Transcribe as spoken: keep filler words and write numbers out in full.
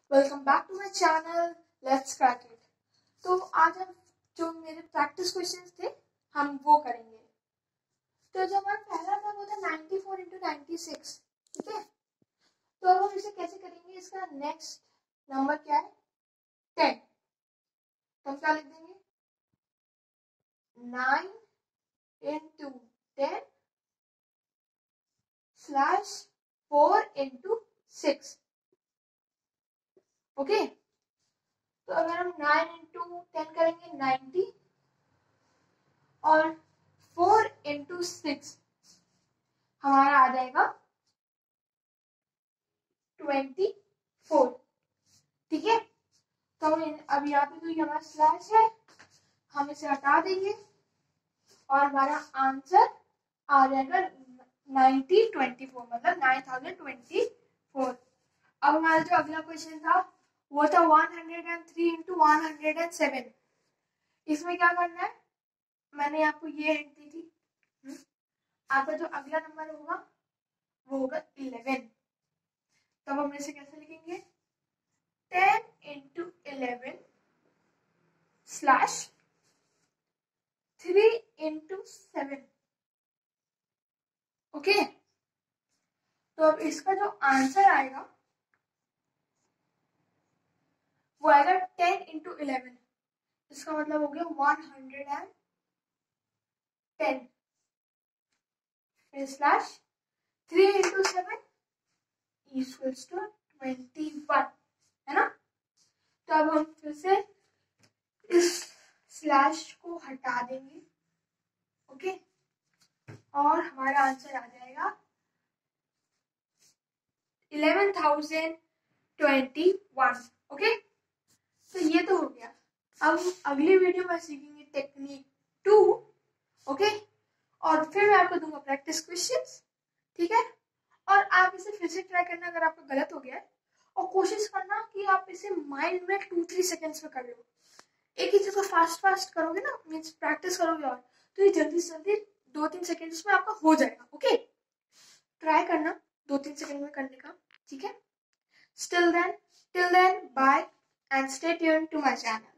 Welcome back to my channel let's crack it. तो आज हम जो मेरे प्रैक्टिस क्वेश्चंस थे हम वो करेंगे। तो जो हमारा पहला था वो था ninety four into ninety six, ठीक है। तो अब हम इसे कैसे करेंगे, इसका नेक्स्ट नंबर क्या है, टेन। तो हम क्या लिख देंगे, nine into ten slash four into six. Okay, तो अगर हम नाइन इंटू टेन करेंगे नाइंटी और फोर इंटू सिक्स हमारा आ जाएगा ट्वेंटी फोर, ठीक है। तो अब यहाँ पे जो हमारा स्लैश है हम इसे हटा देंगे और हमारा आंसर आ जाएगा नाइनटी ट्वेंटी फोर, मतलब नाइन थाउजेंड ट्वेंटी फोर। अब हमारा जो अगला क्वेश्चन था वो था one hundred and three into one hundred and seven. इसमें क्या करना है, मैंने आपको ये हिंट दी थी। आपका जो अगला नंबर होगा वो होगा इलेवन। तब हम इसे कैसे लिखेंगे, ten into eleven slash three into seven. Okay, तो अब इसका जो आंसर आएगा वो आएगा टेन इंटू इलेवन, इसका मतलब हो गया one hundred and ten slash three into seven equals to twenty one, है ना। तो अब हम फिर से इस स्लैश को हटा देंगे, ओके, और हमारा आंसर आ जाएगा eleven thousand twenty one. Okay, तो ये तो हो गया। अब अगली वीडियो में सीखेंगे टेक्निक टू, ओके, और फिर मैं आपको दूंगा प्रैक्टिस क्वेश्चंस, ठीक है। और आप इसे फिर से ट्राई करना अगर आपका गलत हो गया है, और कोशिश करना कि आप इसे माइंड में टू थ्री सेकेंड्स में कर लो। एक ही चीज को फास्ट फास्ट करोगे ना, मीन्स प्रैक्टिस करोगे और तो ये जल्दी से जल्दी दो तीन सेकेंड्स में आपका हो जाएगा। ओके, ट्राई करना दो तीन सेकेंड में करने का, ठीक है। Still then, till then, bye and stay tuned to my channel.